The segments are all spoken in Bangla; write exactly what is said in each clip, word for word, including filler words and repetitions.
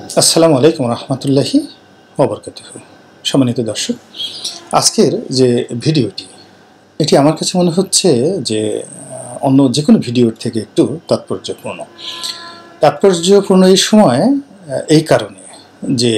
আসসালামু আলাইকুম রহমতুল্লাহি ওবরকাতুহু। সম্মানিত দর্শক, আজকের যে ভিডিওটি এটি আমার কাছে মনে হচ্ছে যে অন্য যে কোনো ভিডিওর থেকে একটু তাৎপর্যপূর্ণ তাৎপর্যপূর্ণ এই সময় এই কারণে যে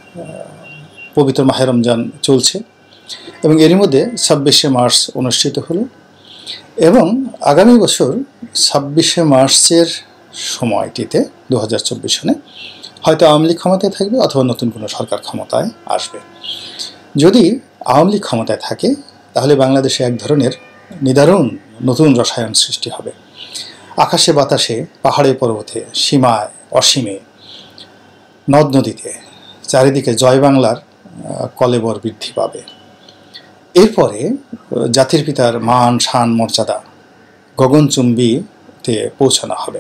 পবিত্র মাহে রমজান চলছে এবং এরই মধ্যে ছাব্বিশে মার্চ অনুষ্ঠিত হলো এবং আগামী বছর ছাব্বিশে মার্চের সময়টিতে দু হাজার চব্বিশ সনে হয়তো আওয়ামী লীগ ক্ষমতায় থাকবে অথবা নতুন কোনো সরকার ক্ষমতায় আসবে। যদি আওয়ামী লীগ ক্ষমতায় থাকে তাহলে বাংলাদেশে এক ধরনের নিদারুণ নতুন রসায়ন সৃষ্টি হবে। আকাশে বাতাসে, পাহাড়ে পর্বতে, সীমায় অসীমে, নদ নদীতে চারিদিকে জয় বাংলার কলেবর বৃদ্ধি পাবে। এরপরে জাতির পিতার মান শান মর্যাদা গগনচুম্বীতে পৌঁছানো হবে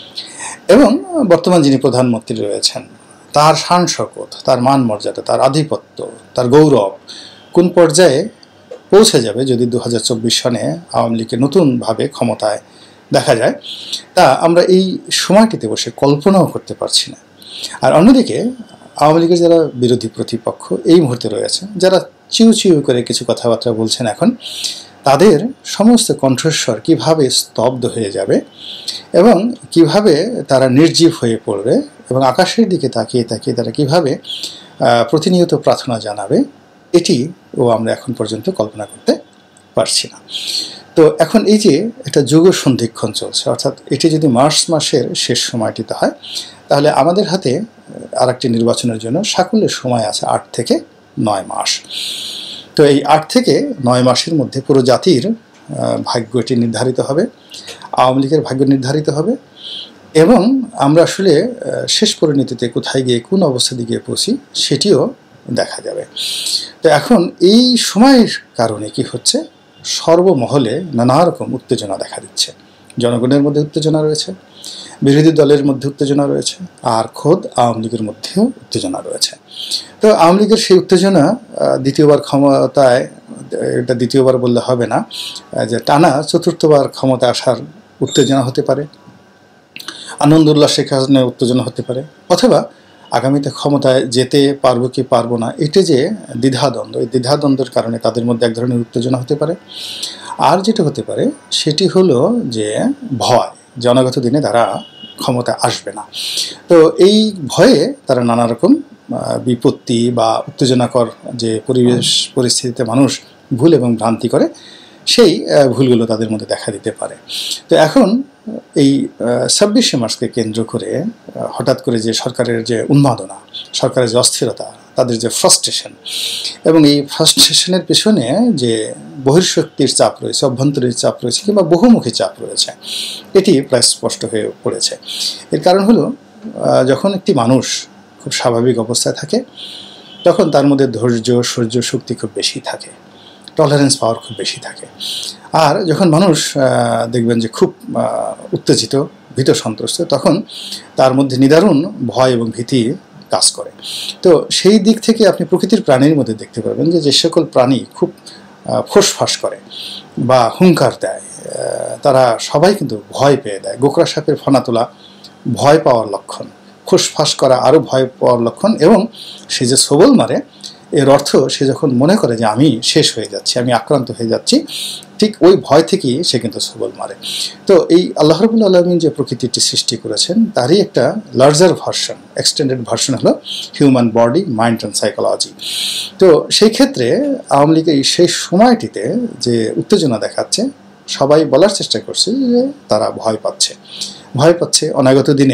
এবং বর্তমান যিনি প্রধানমন্ত্রী রয়েছেন তার শান শকত, তার মান মর্যাদা, তার আধিপত্য, তার গৌরব কোন পর্যায়ে পৌঁছে যাবে যদি দু হাজার চব্বিশ সনে আওয়ামী লীগকে নতুনভাবে ক্ষমতায় দেখা যায়, তা আমরা এই সময়টিতে বসে কল্পনাও করতে পারছি না। আর অন্যদিকে আওয়ামী লীগের যারা বিরোধী প্রতিপক্ষ এই মুহূর্তে রয়েছে, যারা চিউ চিউ করে কিছু কথাবার্তা বলছেন, এখন তাদের সমস্ত কণ্ঠস্বর কিভাবে স্তব্ধ হয়ে যাবে এবং কিভাবে তারা নির্জীব হয়ে পড়বে এবং আকাশের দিকে তাকিয়ে তাকিয়ে তারা কিভাবে প্রতিনিয়ত প্রার্থনা জানাবে, এটিও আমরা এখন পর্যন্ত কল্পনা করতে পারছি না। তো এখন এই যে একটা যুগ সন্ধিক্ষণ চলছে, অর্থাৎ এটি যদি মার্চ মাসের শেষ সময়টিতে হয় তাহলে আমাদের হাতে আর একটি নির্বাচনের জন্য সাকুল্যের সময় আছে আট থেকে নয় মাস। তো এই আট থেকে নয় মাসের মধ্যে পুরো জাতির ভাগ্যটি নির্ধারিত হবে, আওয়ামী লীগের ভাগ্য নির্ধারিত হবে এবং আমরা আসলে শেষ পরিণতিতে কোথায় গিয়ে কোন অবস্থা দিকে পৌঁছি সেটিও দেখা যাবে। তো এখন এই সময়ের কারণে কি হচ্ছে, সর্বমহলে নানা রকম উত্তেজনা দেখা দিচ্ছে। জনগণের মধ্যে উত্তেজনা রয়েছে, বিরোধী দলের মধ্যে উত্তেজনা রয়েছে, আর খোদ আওয়ামী লীগের মধ্যেও উত্তেজনা রয়েছে। তো আওয়ামী লীগের সেই উত্তেজনা দ্বিতীয়বার ক্ষমতায়, এটা দ্বিতীয়বার বললে হবে না, যে টানা চতুর্থবার ক্ষমতায় আসার উত্তেজনা হতে পারে, আনন্দ উল্লাসের কারণে উত্তেজনা হতে পারে, অথবা আগামীতে ক্ষমতায় যেতে পারবো কি পারবো না এটা যে দ্বিধাদ্বন্দ্ব, এই দ্বিধাদ্বন্দ্বের কারণে তাদের মধ্যে এক ধরনের উত্তেজনা হতে পারে। আর যেটা হতে পারে সেটি হলো যে ভয়, যে অনাগত দিনে তারা ক্ষমতা আসবে না। তো এই ভয়ে তারা নানা রকম বিপত্তি বা উত্তেজনাকর যে পরিবেশ পরিস্থিতিতে মানুষ ভুল এবং ভ্রান্তি করে, সেই ভুলগুলো তাদের মধ্যে দেখা দিতে পারে। তো এখন এই ছাব্বিশে মার্চকে কেন্দ্র করে হঠাৎ করে যে সরকারের যে উন্মাদনা, সরকারের যে অস্থিরতা, তাদের যে ফ্রাস্ট্রেশন এবং এই ফ্রাস্ট্রেশনের পেছনে যে বহির্শক্তির চাপ রয়েছে, অভ্যন্তরীণ চাপ রয়েছে কিংবা বহুমুখী চাপ রয়েছে, এটি প্রায় স্পষ্ট হয়ে পড়েছে। এর কারণ হলো, যখন একটি মানুষ খুব স্বাভাবিক অবস্থায় থাকে তখন তার মধ্যে ধৈর্য, সহ্য শক্তি খুব বেশি থাকে, টলারেন্স পাওয়ার খুব বেশি থাকে। আর যখন মানুষ দেখবেন যে খুব উত্তেজিত, ভীত সন্ত্রস্ত, তখন তার মধ্যে নিদারুণ ভয় এবং ভীতি কাজ করে। তো সেই দিক থেকে আপনি প্রকৃতির প্রাণীর মধ্যে দেখতে পাবেন যে যে সকল প্রাণী খুব ফোঁসফাঁস করে বা হুঙ্কার দেয়, তারা সবাই কিন্তু ভয় পেয়ে দেয়। গোকরা সাপের ফনা তোলা ভয় পাওয়ার লক্ষণ, ফুসফাস করা আরও ভয় পাওয়ার লক্ষণ, এবং সে যে সবল মারে এর অর্থ সে যখন মনে করে যে আমি শেষ হয়ে যাচ্ছি, আমি আক্রান্ত হয়ে যাচ্ছি, ঠিক ওই ভয় থেকেই সে কিন্তু সবল মারে। তো এই আল্লাহ রাব্বুল আলামিন যে প্রকৃতিটি সৃষ্টি করেছেন তারই একটা লার্জার ভার্সন, এক্সটেন্ডেড ভার্সন হলো human body, mind and psychology. তো সেই ক্ষেত্রে আওয়ামী লীগের সেই সময়টিতে যে উত্তেজনা দেখাচ্ছে, সবাই বলার চেষ্টা করছে যে তারা ভয় পাচ্ছে ভয় পাচ্ছে অনাগত দিনে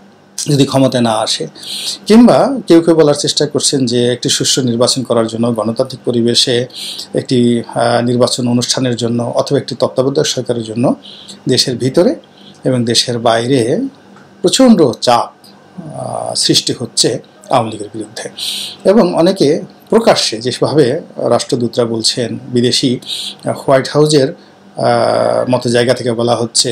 যদি ক্ষমতায় না আসে, কিংবা কেউ কেউ বলার চেষ্টা করছেন যে একটি সুষ্ঠু নির্বাচন করার জন্য, গণতান্ত্রিক পরিবেশে একটি নির্বাচন অনুষ্ঠানের জন্য অথবা একটি তত্ত্বাবধায়ক সরকারের জন্য দেশের ভিতরে এবং দেশের বাইরে প্রচণ্ড চাপ সৃষ্টি হচ্ছে আওয়ামী লীগের বিরুদ্ধে। এবং অনেকে প্রকাশ্যে যেভাবে রাষ্ট্রদূতরা বলছেন, বিদেশি হোয়াইট হাউজের মতো জায়গা থেকে বলা হচ্ছে,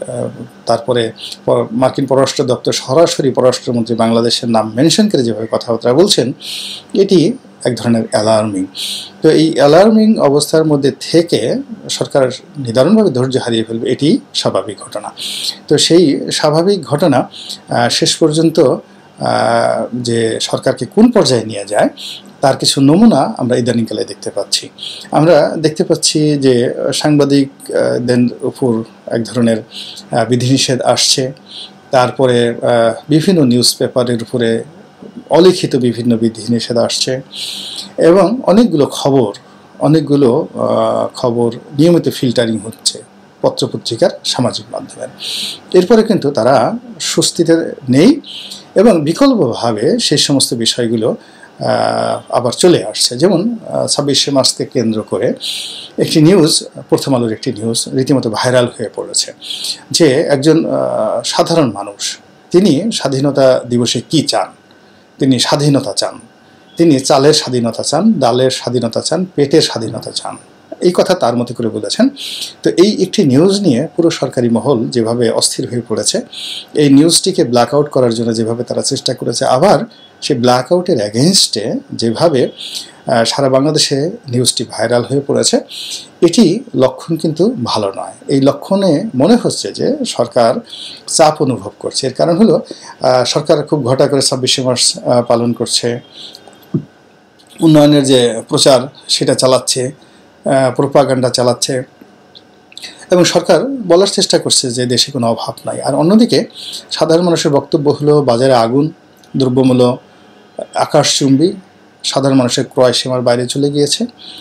তারপরে মার্কিন পররাষ্ট্র দপ্তর সরাসরি পররাষ্ট্রমন্ত্রী বাংলাদেশের নাম মেনশন করে যেভাবে কথাবার্তা বলছেন, এটি এক ধরনের অ্যালার্মিং। তো এই অ্যালার্মিং অবস্থার মধ্যে থেকে সরকার নিদারুণভাবে ধৈর্য হারিয়ে ফেলবে, এটি স্বাভাবিক ঘটনা। তো সেই স্বাভাবিক ঘটনা শেষ পর্যন্ত যে সরকারকে কোন পর্যায়ে নিয়ে যায় তার কিছু নমুনা আমরা ইদানিংকালে দেখতে পাচ্ছি। আমরা দেখতে পাচ্ছি যে সাংবাদিকদের উপর এক ধরনের বিধিনিষেধ আসছে, তারপরে বিভিন্ন নিউজ পেপারের উপরে অলিখিত বিভিন্ন বিধিনিষেধ আসছে, এবং অনেকগুলো খবর অনেকগুলো খবর নিয়মিত ফিল্টারিং হচ্ছে পত্রপত্রিকার, সামাজিক মাধ্যমের। এরপরে কিন্তু তারা স্বস্তিতে নেই এবং বিকল্পভাবে সেই সমস্ত বিষয়গুলো আবার চলে আসছে। যেমন ছাব্বিশে মার্চকে কেন্দ্র করে একটি নিউজ, প্রথম আলোর একটি নিউজ রীতিমতো ভাইরাল হয়ে পড়েছে যে একজন সাধারণ মানুষ তিনি স্বাধীনতা দিবসে কি চান। তিনি স্বাধীনতা চান, তিনি চালের স্বাধীনতা চান, ডালের স্বাধীনতা চান, পেটের স্বাধীনতা চান, এই কথা তার মতো করে বলেছেন। তো এই একটি নিউজ নিয়ে পুরো সরকারি মহল যেভাবে অস্থির হয়ে পড়েছে, এই নিউজটিকে ব্ল্যাক আউট করার জন্য যেভাবে তারা চেষ্টা করেছে, আবার সেই ব্ল্যাক আউটের অ্যাগেনস্টে যেভাবে সারা বাংলাদেশে নিউজটি ভাইরাল হয়ে পড়েছে, এটি লক্ষণ কিন্তু ভালো নয়। এই লক্ষণে মনে হচ্ছে যে সরকার চাপ অনুভব করছে। এর কারণ হলো সরকার খুব ঘটা করে ছাব্বিশে মার্চ পালন করছে, উন্নয়নের যে প্রচার সেটা চালাচ্ছে, প্রোপাগান্ডা চালাচ্ছে, এবং সরকার বলার চেষ্টা করছে যে দেশে কোনো অভাব নাই। আর অন্যদিকে সাধারণ মানুষের বক্তব্য হলো বাজারে আগুন, দ্রব্যমূল্য আকাশচুম্বী, সাধারণ মানুষের ক্রয় সীমার বাইরে চলে গিয়েছে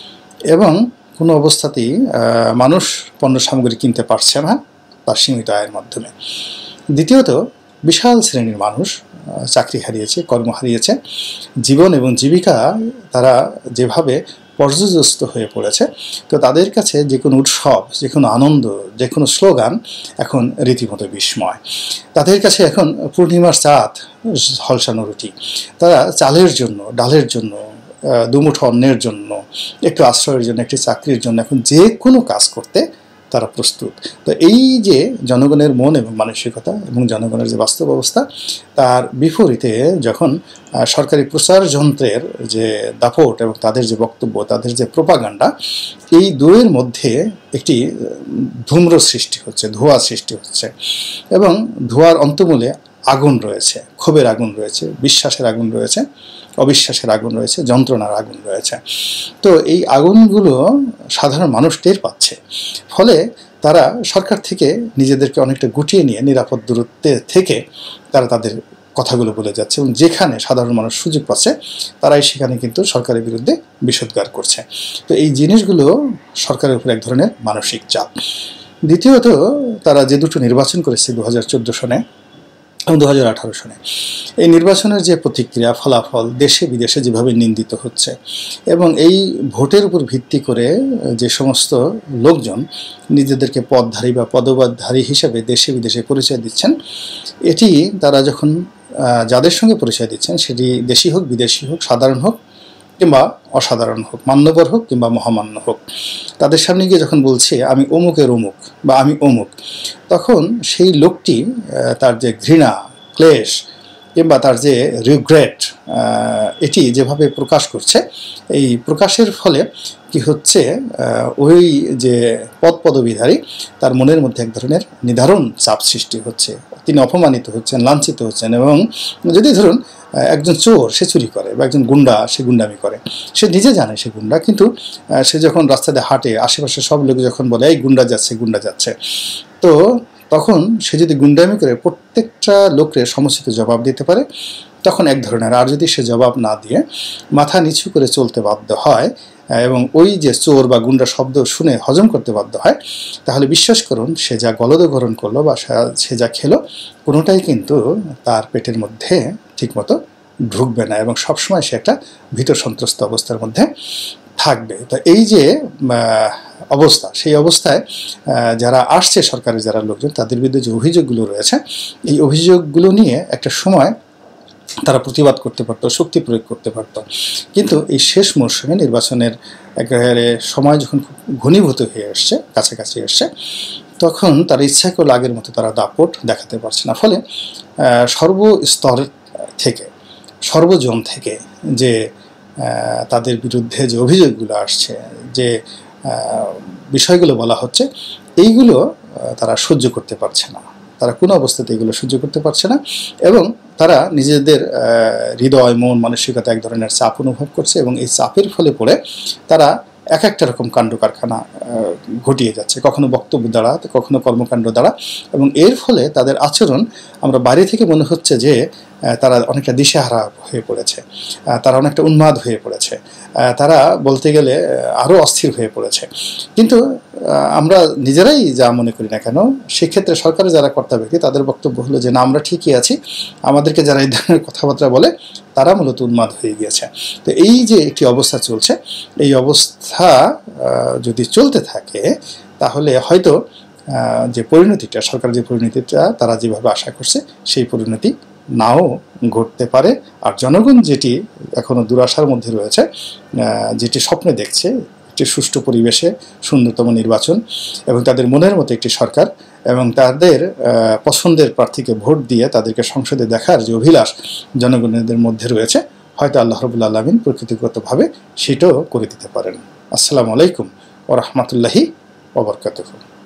এবং কোনো অবস্থাতেই মানুষ পণ্য সামগ্রী কিনতে পারছে না তার সীমিত আয়ের মাধ্যমে। দ্বিতীয়ত, বিশাল শ্রেণীর মানুষ চাকরি হারিয়েছে, কর্ম হারিয়েছে, জীবন এবং জীবিকা তারা যেভাবে পর্যদস্ত হয়ে পড়েছে। তো তাদের কাছে যে কোনো উৎসব, যে কোনো আনন্দ, যে কোনো স্লোগান এখন রীতিমতো বিস্ময়। তাদের কাছে এখন পূর্ণিমার চাঁদ, ঝলসানো রুটি। তারা চালের জন্য, ডালের জন্য, দুমুঠো অন্নের জন্য, একটু আশ্রয়ের জন্য, একটি চাকরির জন্য এখন যে কোনো কাজ করতে তারা প্রস্তুত। তো এই যে জনগণের মন এবং মানসিকতা এবং জনগণের যে বাস্তব অবস্থা, তার বিপরীতে যখন সরকারি প্রচার যন্ত্রের যে দাপট এবং তাদের যে বক্তব্য, তাদের যে প্রোপাগান্ডা, এই দুয়ের মধ্যে একটি ধূম্র সৃষ্টি হচ্ছে, ধোঁয়া সৃষ্টি হচ্ছে, এবং ধোঁয়ার অন্তমূলে আগুন রয়েছে, ক্ষোভের আগুন রয়েছে, বিশ্বাসের আগুন রয়েছে, অবিশ্বাসের আগুন রয়েছে, যন্ত্রণার আগুন রয়েছে। তো এই আগুনগুলো সাধারণ মানুষ টের পাচ্ছে, ফলে তারা সরকার থেকে নিজেদেরকে অনেকটা গুটিয়ে নিয়ে নিরাপদ দূরত্বে থেকে তারা তাদের কথাগুলো বলে যাচ্ছে, এবং যেখানে সাধারণ মানুষ সুযোগ পাচ্ছে তারাই সেখানে কিন্তু সরকারের বিরুদ্ধে বিষোদ্গার করছে। তো এই জিনিসগুলো সরকারের উপর এক ধরনের মানসিক চাপ। দ্বিতীয়ত, তারা যে দুটো নির্বাচন করেছে দু হাজার চোদ্দো সনে এবং দু হাজার আঠারো সনে, এই নির্বাচনের যে প্রতিক্রিয়া, ফলাফল দেশে বিদেশে যেভাবে নিন্দিত হচ্ছে, এবং এই ভোটের উপর ভিত্তি করে যে সমস্ত লোকজন নিজেদেরকে পদধারী বা পদবাদধারী হিসেবে দেশে বিদেশে পরিচয় দিচ্ছেন, এটি তারা যখন যাদের সঙ্গে পরিচয় দিচ্ছেন, সেটি দেশি হোক, বিদেশি হোক, সাধারণ হোক কিংবা অসাধারণ হোক, মান্যবর হোক কিংবা মহামান্য হোক, তাদের সামনে গিয়ে যখন বলছে আমি অমুকের অমুক বা আমি অমুক, তখন সেই লোকটি তার যে ঘৃণা, ক্লেশ কিংবা তার যে রিগ্রেট, এটি যেভাবে প্রকাশ করছে, এই প্রকাশের ফলে কি হচ্ছে, ওই যে পদ পদবিধারী তার মনের মধ্যে এক ধরনের নির্ধারণ চাপ সৃষ্টি হচ্ছে। তিনি অপমানিত হচ্ছেন, লাঞ্ছিত হচ্ছেন। এবং যদি ধরুন একজন চোর, সে চুরি করে, বা একজন গুন্ডা, সে গুন্ডামি করে, সে নিজে জানে সে গুন্ডা, কিন্তু সে যখন রাস্তাতে হাঁটে, আশেপাশে সব লোক যখন বলে এই গুন্ডা যাচ্ছে, গুন্ডা যাচ্ছে, তো তখন সে যদি গুন্ডামি করে প্রত্যেকটা লোকের সমুচিত জবাব দিতে পারে, তখন এক ধরনের। আর যদি সে জবাব না দিয়ে মাথা নিচু করে চলতে বাধ্য হয় এবং ওই যে চোর বা গুন্ডা শব্দ শুনে হজম করতে বাধ্য হয়, তাহলে বিশ্বাস করুন সে যা গলদগ্রহণ করলো বা সে যা খেলো, কোনোটাই কিন্তু তার পেটের মধ্যে ঠিকমতো ঢুকবে না, এবং সবসময় সে একটা ভীত সন্ত্রস্ত অবস্থার মধ্যে থাকবে। তো এই যে অবস্থা, সেই অবস্থায় যারা আসছে সরকারের যারা লোকজন, তাদের বিরুদ্ধে যে অভিযোগগুলো রয়েছে, এই অভিযোগগুলো নিয়ে একটা সময় তারা প্রতিবাদ করতে পারতো, শক্তি প্রয়োগ করতে পারতো। কিন্তু এই শেষ মরশুমে নির্বাচনের একেবারে সময় যখন খুব ঘনীভূত হয়ে আসছে, কাছাকাছি আসছে, তখন তারা ইচ্ছা করলে আগের মতো তারা দাপট দেখাতে পারছে না। ফলে সর্বস্তর থেকে, সর্বজন থেকে যে তাদের বিরুদ্ধে যে অভিযোগগুলো আসছে, যে বিষয়গুলো বলা হচ্ছে, এইগুলো তারা সহ্য করতে পারছে না। তারা কোনো অবস্থাতে এগুলো সহ্য করতে পারছে না এবং তারা নিজেদের হৃদয় মন মানসিকতা এক ধরনের চাপ অনুভব করছে এবং এই চাপের ফলে পড়ে তারা এক একটা রকম কাণ্ড কারখানা ঘটিয়ে যাচ্ছে, কখনো বক্তব্য দ্বারা, কখনো কর্মকাণ্ড দ্বারা, এবং এর ফলে তাদের আচরণ আমরা বাইরে থেকে মনে হচ্ছে যে তারা অনেকটা দিশেহারা হয়ে পড়েছে, তারা অনেকটা উন্মাদ হয়ে পড়েছে, তারা বলতে গেলে আরও অস্থির হয়ে পড়েছে। কিন্তু আমরা নিজেরাই যা মনে করি না কেন, সেক্ষেত্রে সরকারের যারা কর্তা ব্যক্তি তাদের বক্তব্য হলো যে না, আমরা ঠিকই আছি, আমাদেরকে যারা এই ধরনের কথাবার্তা বলে তারা মূলত উন্মাদ হয়ে গিয়েছে। তো এই যে একটি অবস্থা চলছে, এই অবস্থা যদি চলতে থাকে তাহলে হয়তো যে পরিণতিটা, সরকার যে পরিণতিটা তারা যেভাবে আশা করছে সেই পরিণতি নাও ঘটতে পারে। আর জনগণ যেটি এখনো দুরাশার মধ্যে রয়েছে, যেটি স্বপ্নে দেখছে একটি সুষ্ঠু পরিবেশে সুন্দরতম নির্বাচন এবং তাদের মনের মতো একটি সরকার এবং তাদের পছন্দের প্রার্থীকে ভোট দিয়ে তাদেরকে সংসদে দেখার যে অভিলাষ জনগণের মধ্যে রয়েছে, হয়তো আল্লাহ রাব্বুল আলামিন প্রকৃতিগতভাবে সেটাও করে দিতে পারেন। আসসালামু আলাইকুম ওয়া রাহমাতুল্লাহি ওয়া বারাকাতুহু।